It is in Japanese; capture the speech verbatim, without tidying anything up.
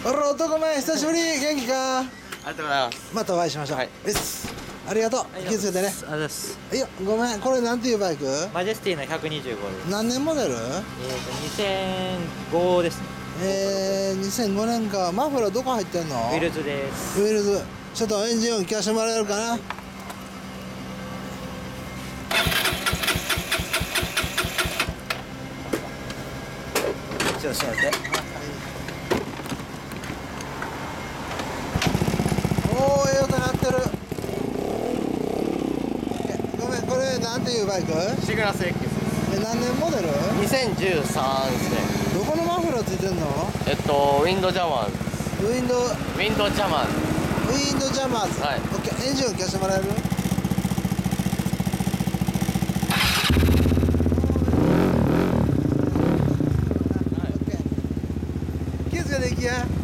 あら、男前、久しぶり、元気か。 ありがとうございます。 またお会いしましょう。 はいです。ありがとう。気をつけてね。 ありがとうございます。 いや、ごめん、これなんていうバイク。 マジェスティのひゃくにじゅうごです。 何年モデル。 えっとにせんごですね。 えー、にせんごねんか。マフラーどこ入ってんの。 ウィルズです。 ウィルズ。ちょっとエンジン音聞かせてもらえるかな。 ちょっと待って。 おー、ええ音鳴ってる。ごめん、これなんていうバイク。 シグラス X です。 え、何年モデル。 にせんじゅうさんですね。 どこのマフラーついてんの。 えっとウィンドジャマーズ。 ウィンドウウィンドジャマーズ。 ィンドジャマーズ。 はい。 オッケー、エンジン音聞かせてもらえる。気をつけていきや。